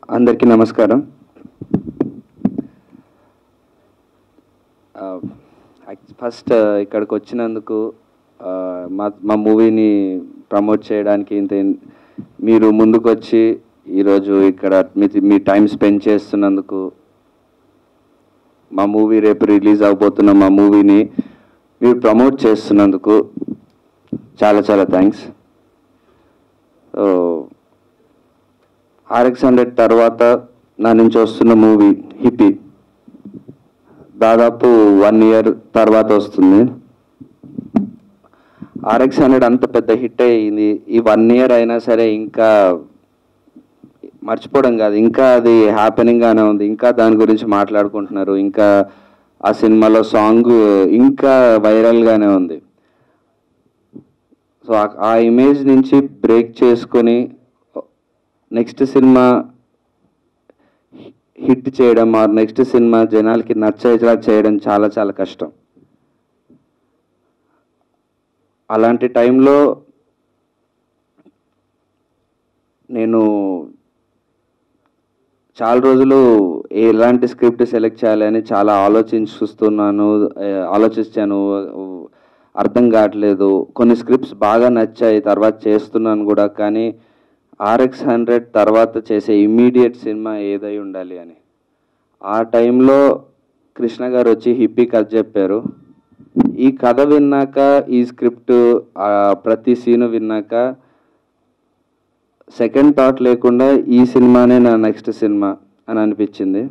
అందరికీ నమస్కారం. ఫస్ట్ ఇక్కడికి వచ్చినందుకు మా మూవీని ప్రమోట్ చేయడానికి మీరు ముందుకు వచ్చి ఈరోజు ఇక్కడ మీ టైం స్పెండ్ చేస్తున్నందుకు, మా మూవీ రేపు రిలీజ్ అవబోతున్న మా మూవీని మీరు ప్రమోట్ చేస్తున్నందుకు చాలా చాలా థ్యాంక్స్. RX100 తర్వాత నా నుంచి వస్తున్న మూవీ హిప్పీ దాదాపు 1 year తర్వాత వస్తుంది. RX100 అంత పెద్ద హిట్ అయ్యింది. ఈ 1 year అయినా సరే ఇంకా మర్చిపోవడం కాదు, ఇంకా అది హ్యాపెనింగ్గానే ఉంది. ఇంకా దాని గురించి మాట్లాడుకుంటున్నారు. ఇంకా ఆ సినిమాలో సాంగ్ ఇంకా వైరల్గానే ఉంది. సో ఆ ఇమేజ్ నుంచి బ్రేక్ చేసుకొని నెక్స్ట్ సినిమా హిట్ చేయడం, ఆర్ నెక్స్ట్ సినిమా జనాలకి నచ్చేలా చేయడం చాలా చాలా కష్టం. అలాంటి టైంలో నేను చాలా రోజులు ఎలాంటి స్క్రిప్ట్ సెలెక్ట్ చేయాలని చాలా ఆలోచించాను. అర్థం కావట్లేదు. కొన్ని స్క్రిప్ట్స్ బాగా నచ్చాయి, తర్వాత చేస్తున్నాను కూడా. కానీ RX100 తర్వాత చేసే ఇమ్మీడియట్ సినిమా ఏదై ఉండాలి అని ఆ టైంలో కృష్ణ గారు వచ్చి హిప్పీ కథ చెప్పారు. ఈ కథ విన్నాక, ఈ స్క్రిప్ట్ ప్రతి సీను విన్నాక సెకండ్ థాట్ లేకుండా ఈ సినిమానే నా నెక్స్ట్ సినిమా అని అనిపించింది.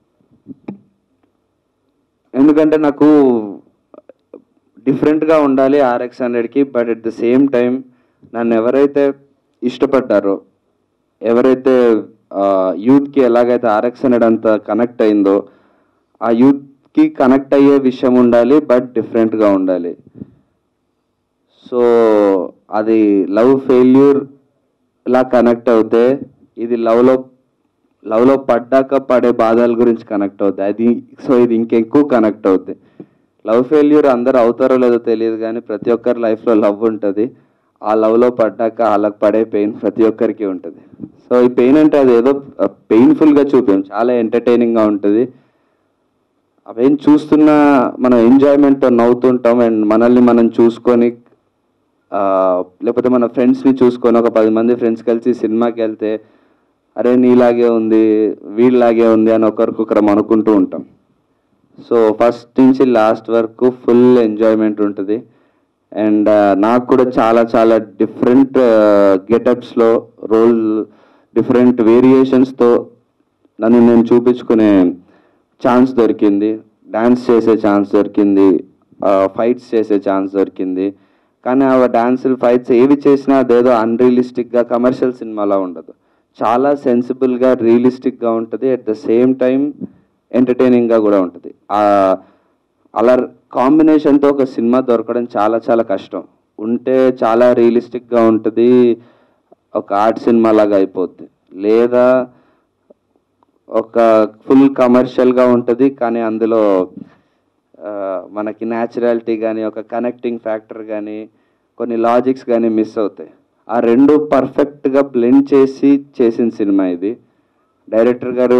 ఎందుకంటే నాకు డిఫరెంట్గా ఉండాలి RX100కి. But at the same time నన్ను ఎవరైతే ఇష్టపడ్డారో, ఎవరైతే యూత్కి ఎలాగైతే RX100 అంత కనెక్ట్ అయిందో, ఆ యూత్కి కనెక్ట్ అయ్యే విషయం ఉండాలి, బట్ డిఫరెంట్గా ఉండాలి. సో అది లవ్ ఫెయిల్యూర్ ఇలా కనెక్ట్ అవుతే, ఇది లవ్లో పడ్డాక పడే బాధల గురించి కనెక్ట్ అవుతాయి. ఇది ఇంకెక్కువ కనెక్ట్ అవుతాయి. లవ్ ఫెయిల్యూర్ అందరూ అవుతారో లేదో తెలియదు, కానీ ప్రతి ఒక్కరి లైఫ్లో లవ్ ఉంటుంది. ఆ లవ్లో పడ్డాక వాళ్ళకి పడే పెయిన్ ప్రతి ఒక్కరికి ఉంటుంది. సో ఈ పెయిన్ అంటే అది ఏదో పెయిన్ఫుల్గా చూపాం, చాలా ఎంటర్టైనింగ్గా ఉంటుంది. ఆ పెయిన్ చూస్తున్న మనం ఎంజాయ్మెంట్తో నవ్వుతుంటాం. అండ్ మనల్ని మనం చూసుకొని, లేకపోతే మన ఫ్రెండ్స్ని చూసుకొని, ఒక 10 మంది ఫ్రెండ్స్ కలిసి సినిమాకి వెళ్తే అరే నీలాగే ఉంది, వీళ్ళలాగే ఉంది అని ఒకరికొకరం అనుకుంటూ ఉంటాం. సో ఫస్ట్ నుంచి లాస్ట్ వరకు ఫుల్ ఎంజాయ్మెంట్ ఉంటుంది. అండ్ నాకు కూడా చాలా చాలా డిఫరెంట్ గెటప్స్లో డిఫరెంట్ వేరియేషన్స్తో నన్ను నేను చూపించుకునే ఛాన్స్ దొరికింది. డ్యాన్స్ చేసే ఛాన్స్ దొరికింది, ఫైట్స్ చేసే ఛాన్స్ దొరికింది. కానీ ఆ డ్యాన్సులు, ఫైట్స్ ఏవి చేసినా అదేదో అన్రియలిస్టిక్గా కమర్షియల్ సినిమాలా ఉండదు. చాలా సెన్సిబుల్గా, రియలిస్టిక్గా ఉంటుంది. అట్ ద సేమ్ టైం ఎంటర్టైనింగ్గా కూడా ఉంటుంది. అలా కాంబినేషన్తో ఒక సినిమా దొరకడం చాలా చాలా కష్టం. ఉంటే చాలా రియలిస్టిక్గా ఉంటుంది, ఒక ఆర్ట్ సినిమా లాగా అయిపోద్ది. లేదా ఒక ఫుల్ కమర్షియల్గా ఉంటుంది, కానీ అందులో మనకి న్యాచురాలిటీ కానీ, ఒక కనెక్టింగ్ ఫ్యాక్టర్ కానీ, కొన్ని లాజిక్స్ కానీ మిస్ అవుతాయి. ఆ రెండు పర్ఫెక్ట్గా బ్లెండ్ చేసి చేసిన సినిమా ఇది. డైరెక్టర్ గారు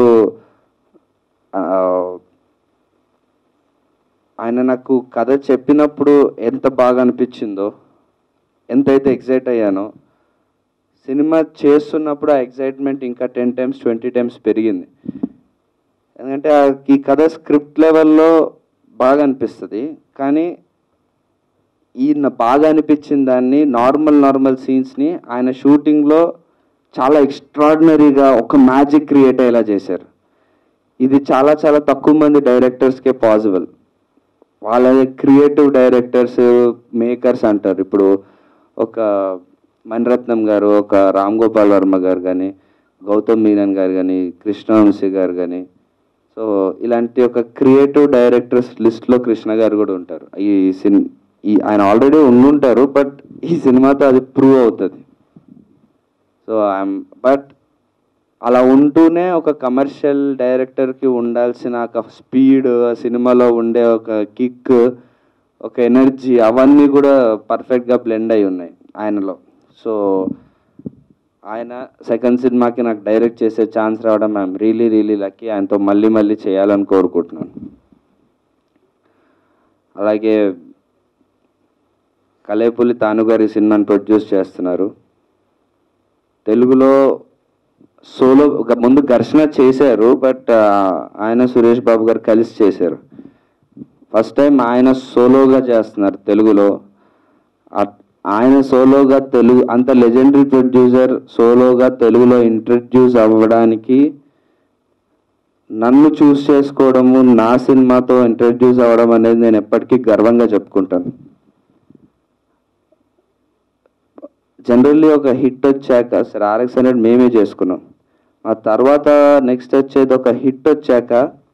ఆయన నాకు కథ చెప్పినప్పుడు ఎంత బాగా అనిపించిందో, ఎంతైతే ఎక్సైట్ అయ్యానో, సినిమా చేస్తున్నప్పుడు ఆ ఎక్సైట్మెంట్ ఇంకా 10 times 20 times పెరిగింది. ఎందుకంటే ఈ కథ స్క్రిప్ట్ లెవెల్లో బాగా అనిపిస్తుంది, కానీ ఈయన బాగా అనిపించిన దాన్ని నార్మల్ సీన్స్ని ఆయన షూటింగ్లో చాలా ఎక్స్ట్రాడినరీగా ఒక మ్యాజిక్ క్రియేట్ అయ్యేలా చేశారు. ఇది చాలా చాలా తక్కువ మంది డైరెక్టర్స్కే పాసిబుల్. వాళ్ళ క్రియేటివ్ డైరెక్టర్స్, మేకర్స్ అంటారు. ఇప్పుడు ఒక మణిరత్నం గారు, ఒక రామ్ గోపాల్ వర్మ గారు కానీ, గౌతమ్ మీనన్ గారు కానీ, కృష్ణవంశీ గారు కానీ, సో ఇలాంటి ఒక క్రియేటివ్ డైరెక్టర్స్ లిస్ట్లో కృష్ణ గారు కూడా ఉంటారు. ఆయన ఆల్రెడీ ఉండుంటారు, బట్ ఈ సినిమాతో అది ప్రూవ్ అవుతుంది. సో బట్ అలా ఉంటూనే ఒక కమర్షియల్ డైరెక్టర్కి ఉండాల్సిన ఒక స్పీడ్, సినిమాలో ఉండే ఒక కిక్, ఒక ఎనర్జీ, అవన్నీ కూడా పర్ఫెక్ట్గా బ్లెండ్ అయి ఉన్నాయి ఆయనలో. సో ఆయన సెకండ్ సినిమాకి నాకు డైరెక్ట్ చేసే ఛాన్స్ రావడం ఐఎమ్ రియలీ లక్కీ. ఆయనతో మళ్ళీ చేయాలని కోరుకుంటున్నాను. అలాగే కలేపులి తానుగారి సినిమాని ప్రొడ్యూస్ చేస్తున్నారు. తెలుగులో సోలో ముందు ఘర్షణ చేశారు, బట్ ఆయన సురేష్ బాబు గారు కలిసి చేశారు. ఫస్ట్ టైం ఆయన సోలోగా చేస్తున్నారు తెలుగులో. ఆయన సోలోగా తెలుగు అంత లెజెండరీ ప్రొడ్యూసర్ సోలోగా తెలుగులో ఇంట్రడ్యూస్ అవ్వడానికి, నన్ను చూస్ చేసుకోవడము, నా సినిమాతో ఇంట్రడ్యూస్ అవ్వడం అనేది నేను ఎప్పటికీ గర్వంగా చెప్పుకుంటాను. జనరల్లీ ఒక హిట్ వచ్చాక సరే RX100 మేమే చేసుకున్నాం. ఆ తర్వాత నెక్స్ట్ వచ్చేది ఒక హిట్ వచ్చాక,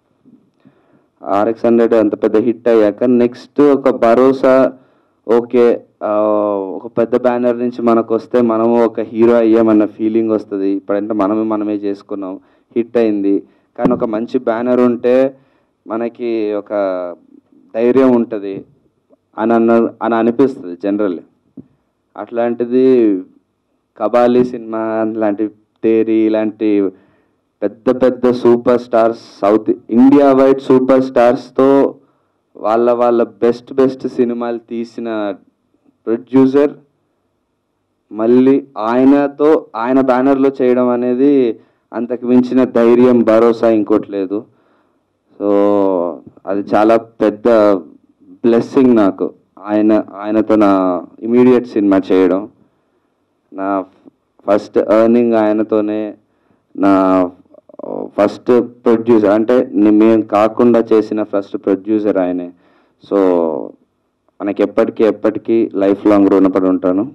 RX100 అంత పెద్ద హిట్ అయ్యాక నెక్స్ట్ ఒక భరోసా, ఓకే ఒక పెద్ద బ్యానర్ నుంచి మనకు వస్తే మనము ఒక హీరో అయ్యామన్న ఫీలింగ్ వస్తుంది. ఇప్పుడంటే మనమే చేసుకున్నాం, హిట్ అయింది. కానీ ఒక మంచి బ్యానర్ ఉంటే మనకి ఒక ధైర్యం ఉంటుంది అని అనిపిస్తుంది జనరల్లీ. అట్లాంటిది కబాలీ సినిమా లాంటి, తేరి ఇలాంటి పెద్ద super stars, south India wide super స్టార్స్తో వాళ్ళ బెస్ట్ సినిమాలు తీసిన ప్రొడ్యూసర్ మళ్ళీ ఆయన బ్యానర్లో చేయడం అనేది అంతకు మించిన ధైర్యం, భరోసా ఇంకోటి లేదు. సో అది చాలా పెద్ద బ్లెస్సింగ్ నాకు. ఆయనతో నా ఇమీడియట్ సినిమా చేయడం, నా ఫస్ట్ ఎర్నింగ్ ఆయనతోనే, నా ఫస్ట్ ప్రొడ్యూసర్ అంటే మేము కాకుండా చేసిన ఫస్ట్ ప్రొడ్యూసర్ ఆయనే. సో మనకి ఎప్పటికీ లైఫ్ లాంగ్ రుణపడి ఉంటాను.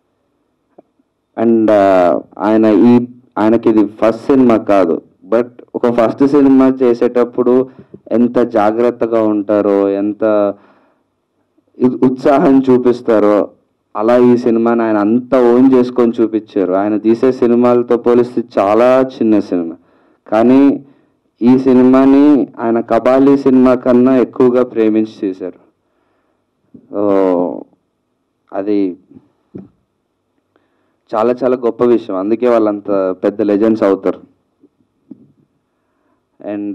అండ్ ఆయనకి ఇది ఫస్ట్ సినిమా కాదు, బట్ ఒక ఫస్ట్ సినిమా చేసేటప్పుడు ఎంత జాగ్రత్తగా ఉంటారో, ఎంత ఉత్సాహం చూపిస్తారో, అలా ఈ సినిమాని ఆయన అంతా ఓన్ చేసుకొని చూపించారు. ఆయన తీసే సినిమాలతో పోలిస్తే చాలా చిన్న సినిమా, కానీ ఈ సినిమాని ఆయన కబాలీ సినిమా కన్నా ఎక్కువగా ప్రేమించి చేశారు. అది చాలా గొప్ప విషయం. అందుకే వాళ్ళంత పెద్ద లెజెండ్స్ అవుతారు. అండ్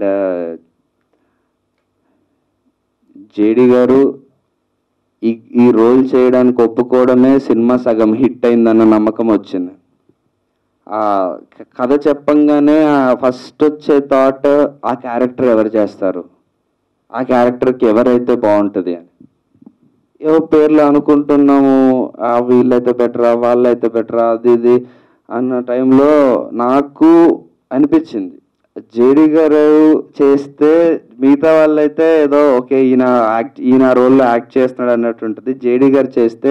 జేడి గారు ఈ రోల్ చేయడానికి ఒప్పుకోవడమే సినిమా సగం హిట్ అయిందన్న నమ్మకం వచ్చింది. ఆ కథ చెప్పంగానే ఫస్ట్ వచ్చే థాట్, ఆ క్యారెక్టర్ ఎవరు చేస్తారు, ఆ క్యారెక్టర్కి ఎవరైతే బాగుంటుంది అని. ఏవో పేర్లు అనుకుంటున్నాము, వీళ్ళైతే బెటరా, వాళ్ళైతే బెటరా, అది ఇది అన్న టైంలో నాకు అనిపించింది జేడి గారు చేస్తే మిగతా వాళ్ళైతే ఏదో ఓకే ఈయన రోల్లో యాక్ట్ చేస్తున్నాడు అన్నట్టు ఉంటుంది. జేడి గారు చేస్తే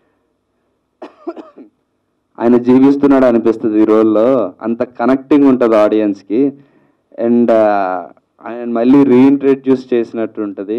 ఆయన జీవిస్తున్నాడు అనిపిస్తుంది ఈ రోల్లో. అంత కనెక్టింగ్ ఉంటుంది ఆడియన్స్కి. అండ్ ఆయన మళ్ళీ రీఇంట్రడ్యూస్ చేసినట్టు ఉంటుంది.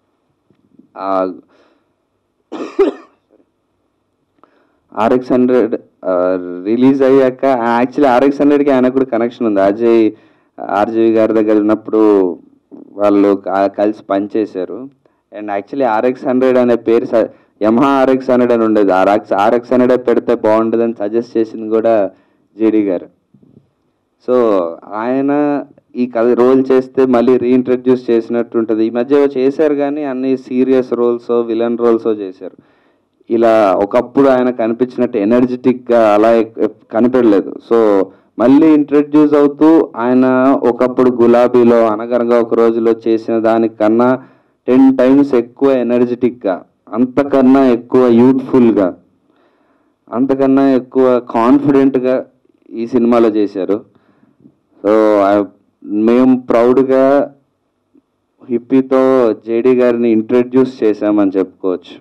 RX100 రిలీజ్ అయ్యాక, యాక్చువల్లీ RX100కి ఆయనకు కూడా కనెక్షన్ ఉంది. ఆర్జీవి గారి దగ్గర ఉన్నప్పుడు వాళ్ళు కలిసి పనిచేశారు. అండ్ యాక్చువల్లీ RX100 అనే పేరు యమహా RX100 అని ఉండేది. RX100 పెడితే బాగుంటుందని సజెస్ట్ చేసింది కూడా జేడి గారు. సో ఆయన ఈ కథ రోల్ చేస్తే మళ్ళీ రీఇంట్రడ్యూస్ చేసినట్టు ఉంటుంది. ఈ మధ్య చేశారు కానీ అన్ని సీరియస్ రోల్స్, విలన్ రోల్స్ చేశారు. ఇలా ఒకప్పుడు ఆయన కనిపించినట్టు ఎనర్జెటిక్గా అలా కనిపించలేదు. సో మళ్ళీ ఇంట్రడ్యూస్ అవుతూ ఆయన ఒకప్పుడు గులాబీలో, అనగనగా ఒక రోజులో చేసిన దానికన్నా 10 times ఎక్కువ ఎనర్జెటిక్గా, అంతకన్నా ఎక్కువ యూత్ఫుల్గా, అంతకన్నా ఎక్కువ కాన్ఫిడెంట్గా ఈ సినిమాలో చేశారు. సో మేము ప్రౌడ్గా హిప్పీతో జేడి గారిని ఇంట్రడ్యూస్ చేశామని చెప్పుకోవచ్చు.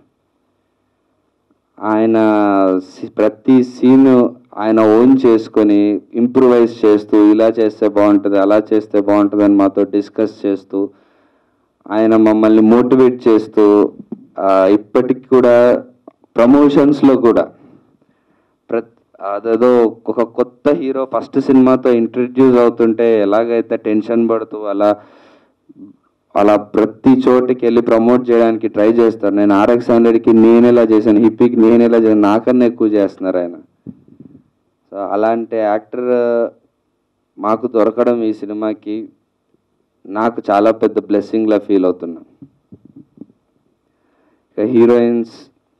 ఆయన ప్రతి సీను ఆయన ఓన్ చేసుకొని ఇంప్రూవైజ్ చేస్తూ, ఇలా చేస్తే బాగుంటుంది, అలా చేస్తే బాగుంటుంది అని మాతో డిస్కస్ చేస్తూ, ఆయన మమ్మల్ని మోటివేట్ చేస్తూ, ఇప్పటికి కూడా ప్రమోషన్స్లో కూడా అదేదో ఒక కొత్త హీరో ఫస్ట్ సినిమాతో ఇంట్రడ్యూస్ అవుతుంటే ఎలాగైతే టెన్షన్ పడుతూ అలా ప్రతి చోటికి వెళ్ళి ప్రమోట్ చేయడానికి ట్రై చేస్తారు. నేను RX100కి నేను ఎలా చేశాను, హిప్పీకి నేను ఎలా చేశాను, నాకన్నా ఎక్కువ చేస్తున్నారు ఆయన. సో అలాంటి యాక్టర్ మాకు దొరకడం ఈ సినిమాకి నాకు చాలా పెద్ద బ్లెస్సింగ్లా ఫీల్ అవుతున్నా. ఇక హీరోయిన్స్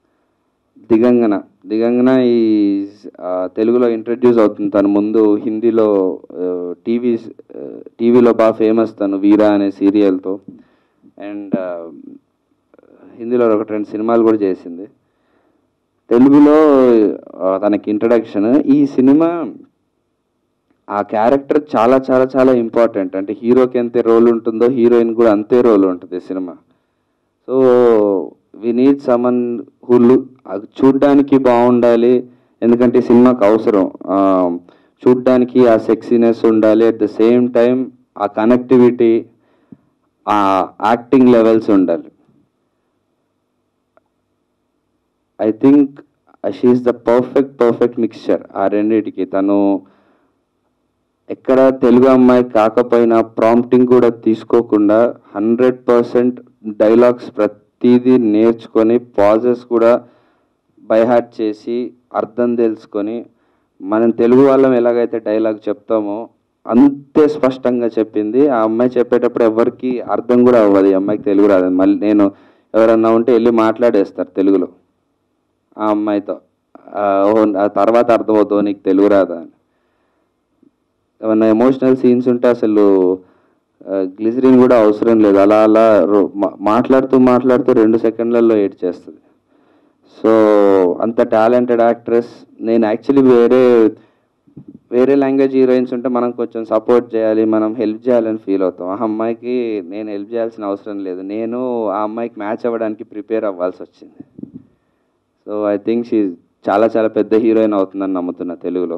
దిగంగన ఈ తెలుగులో ఇంట్రడ్యూస్ అవుతుంది. తను ముందు హిందీలో టీవీలో బాగా ఫేమస్ తను వీరా అనే సీరియల్తో, అండ్ హిందీలో 1-2 సినిమాలు కూడా చేసింది. తెలుగులో తనకి ఇంట్రడక్షన్. ఈ సినిమా ఆ క్యారెక్టర్ చాలా చాలా చాలా ఇంపార్టెంట్. అంటే హీరోకి ఎంత రోల్ ఉంటుందో హీరోయిన్ కూడా అంతే రోల్ ఉంటుంది ఈ cinema. So we need someone who చూడ్డానికి బాగుండాలి, ఎందుకంటే ఈ సినిమాకి అవసరం. చూడ్డానికి ఆ సెక్సీనెస్ ఉండాలి, అట్ ద సేమ్ టైం ఆ కనెక్టివిటీ, ఆ యాక్టింగ్ లెవెల్స్ ఉండాలి. I think she's the perfect mixture ఆ రెండింటికి. తను ఎక్కడ తెలుగు అమ్మాయి కాకపోయినా ప్రాంప్టింగ్ కూడా తీసుకోకుండా 100% డైలాగ్స్ ప్రతిదీ నేర్చుకొని, పాజెస్ కూడా బైహార్ట్ చేసి అర్థం తెలుసుకొని, మనం తెలుగు వాళ్ళం ఎలాగైతే డైలాగ్ చెప్తామో అంతే స్పష్టంగా చెప్పింది. ఆ అమ్మాయి చెప్పేటప్పుడు ఎవరికి అర్థం కూడా అవ్వదు, ఈ అమ్మాయికి తెలుగు రాదు. మళ్ళీ నేను ఎవరన్నా ఉంటే వెళ్ళి మాట్లాడేస్తారు తెలుగులో ఆ అమ్మాయితో, ఆ తర్వాత అర్థమవుతావు నీకు తెలుగు రాదా అని. ఏమన్నా ఎమోషనల్ సీన్స్ ఉంటే అసలు గ్లిజరిన్ కూడా అవసరం లేదు, అలా మాట్లాడుతూ 2 సెకండ్లలో ఎడిట్ చేస్తుంది. సో అంత టాలెంటెడ్ యాక్ట్రెస్. నేను యాక్చువల్లీ వేరే లాంగ్వేజ్ హీరోయిన్స్ ఉంటే మనం కొంచెం సపోర్ట్ చేయాలి, మనం హెల్ప్ చేయాలని ఫీల్ అవుతాం. ఆ అమ్మాయికి నేను హెల్ప్ చేయాల్సిన అవసరం లేదు, నేను ఆ అమ్మాయికి మ్యాచ్ అవ్వడానికి ప్రిపేర్ అవ్వాల్సి వచ్చింది. సో ఐ థింక్ షీ చాలా చాలా పెద్ద హీరోయిన్ అవుతుందని నమ్ముతున్నా తెలుగులో.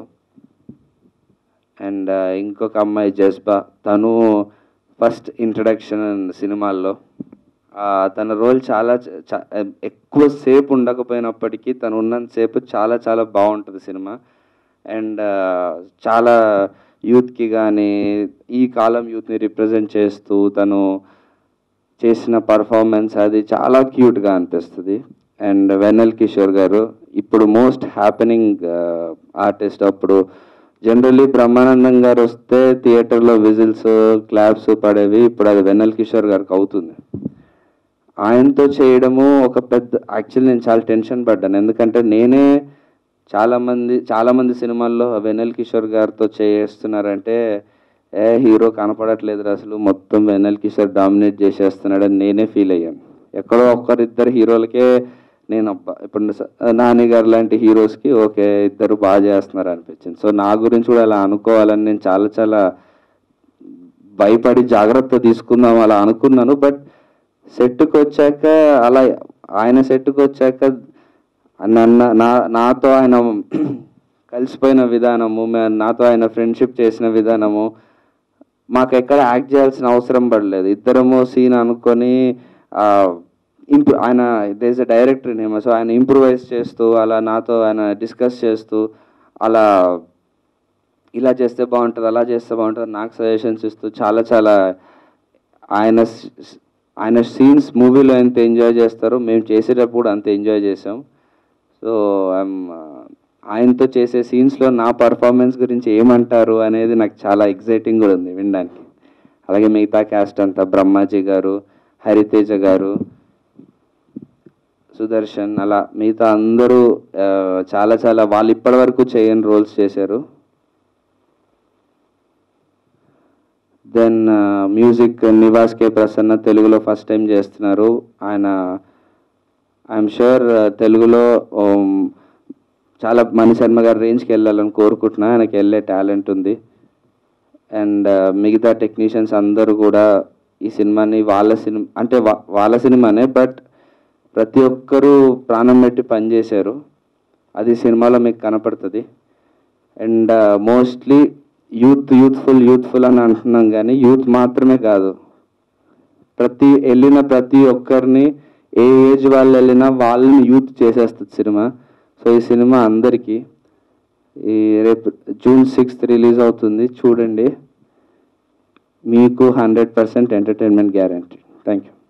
అండ్ ఇంకొక అమ్మాయి జజ్బా, తను ఫస్ట్ ఇంట్రడక్షన్ సినిమాల్లో. తన రోల్ చాలా ఎక్కువ సేపు ఉండకపోయినప్పటికీ తను ఉన్నంతసేపు చాలా చాలా బాగుంటుంది సినిమా. అండ్ చాలా యూత్కి కానీ ఈ కాలం యూత్ని రిప్రజెంట్ చేస్తూ తను చేసిన పర్ఫార్మెన్స్ అది చాలా క్యూట్గా అనిపిస్తుంది. అండ్ వెన్నెల కిషోర్ గారు ఇప్పుడు మోస్ట్ హ్యాపెనింగ్ ఆర్టిస్ట్. అప్పుడు జనరల్లీ బ్రహ్మానందం గారు వస్తే థియేటర్లో విజిల్స్ క్లాప్స్ పడేవి, ఇప్పుడు అది వెన్నెల కిషోర్ గారికి అవుతుంది. ఆయనతో చేయడము ఒక పెద్ద, యాక్చువల్లీ నేను చాలా టెన్షన్ పడ్డాను, ఎందుకంటే నేనే చాలామంది సినిమాల్లో వెన్నెల కిషోర్ గారితో చేస్తున్నారంటే హీరో కనపడట్లేదు అసలు, మొత్తం వెన్నెల కిషోర్ డామినేట్ చేసేస్తున్నాడని నేనే ఫీల్ అయ్యాను. ఎక్కడో 1-2 హీరోలకే నేను ఇప్పుడు నాని గారు లాంటి హీరోస్కి ఓకే ఇద్దరు బాగా చేస్తున్నారు అనిపించింది. సో నా గురించి కూడా అలా అనుకోవాలని నేను చాలా చాలా భయపడి జాగ్రత్త తీసుకుందాం అలా అనుకున్నాను. బట్ సెట్కి వచ్చాక ఆయన సెట్కి వచ్చాక నాతో ఆయన కలిసిపోయిన విధానము, నాతో ఆయన ఫ్రెండ్షిప్ చేసిన విధానము, మాకు ఎక్కడ యాక్ట్ చేయాల్సిన అవసరం పడలేదు. ఇద్దరము సీన్ అనుకొని ఆయన this a director name, so ఆయన ఇంప్రూవైజ్ చేస్తూ అలా నాతో ఆయన డిస్కస్ చేస్తూ అలా ఇలా చేస్తే బాగుంటుంది, అలా చేస్తే బాగుంటుంది నాకు సజెషన్స్ ఇస్తూ చాలా చాలా ఆయన సీన్స్ మూవీలో ఎంత ఎంజాయ్ చేస్తారో మేము చేసేటప్పుడు అంత ఎంజాయ్ చేసాం. సో ఆయనతో చేసే సీన్స్లో నా పర్ఫార్మెన్స్ గురించి ఏమంటారు అనేది నాకు చాలా ఎగ్జైటింగ్ కూడా ఉంది వినడానికి. అలాగే మిగతా క్యాస్ట్ అంతా బ్రహ్మాజీ గారు, హరితేజ గారు, సుదర్శన్, అలా మిగతా అందరూ చాలా చాలా వాళ్ళు ఇప్పటి వరకు చేయని రోల్స్ చేశారు. Then music Nivas K Prasanna తెలుగులో ఫస్ట్ టైం చేస్తున్నారు. ఆయన ఐఎమ్ షూర్ తెలుగులో చాలా మణి శర్మ గారి రేంజ్కి వెళ్ళాలని కోరుకుంటున్నా, ఆయనకి వెళ్ళే టాలెంట్ ఉంది. అండ్ మిగతా టెక్నీషియన్స్ అందరూ కూడా ఈ సినిమాని వాళ్ళ సినిమానే, బట్ ప్రతి ఒక్కరూ ప్రాణం పెట్టి పనిచేశారు, అది సినిమాలో మీకు కనపడుతుంది. అండ్ మోస్ట్లీ యూత్ఫుల్ అని అంటున్నాం, కానీ యూత్ మాత్రమే కాదు, వెళ్ళిన ప్రతి ఒక్కరిని ఏ ఏజ్ వాళ్ళు వెళ్ళినా వాళ్ళని యూత్ చేసేస్తుంది సినిమా. సో ఈ సినిమా అందరికీ రేపు June 6th రిలీజ్ అవుతుంది, చూడండి, మీకు 100% ఎంటర్టైన్మెంట్ గ్యారంటీ. Thank you.